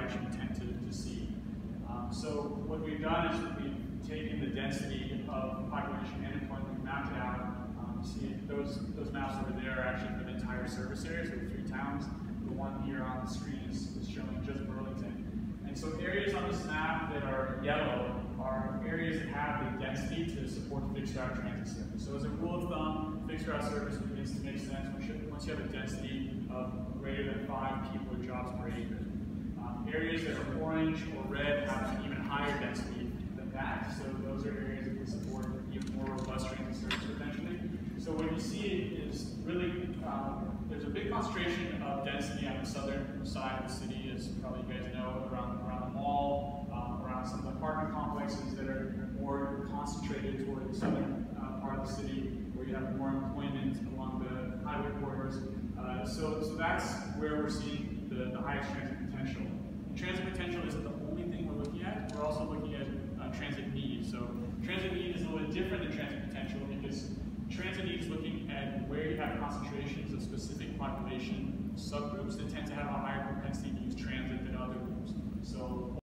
actually tend to see. So what we've done is we've taken the density of population and employment, we've mapped it out. You see those maps over there are actually for the entire service area, so 3 towns. The one here on the screen is showing just Burlington. And so areas on this map that are yellow are areas that have the density to support fixed route transit service. So as a rule of thumb, fixed route service begins to make sense once you have a density of greater than 5 people or jobs per acre. Areas that are orange or red have an even higher density than that, so those are areas that can support even more robust transit service potentially. So what you see is really, there's a big concentration of density on the southern side of the city, as probably you guys know, around the mall, around some of the apartment complexes that are more concentrated toward the southern part of the city, where you have more employment along the highway corridors. So that's where we're seeing the highest transit potential. Transit potential isn't the only thing we're looking at. We're also looking at transit need. So transit need is a little bit different than transit potential because transit need is looking at where you have concentrations of specific population subgroups that tend to have a higher propensity to use transit than other groups. So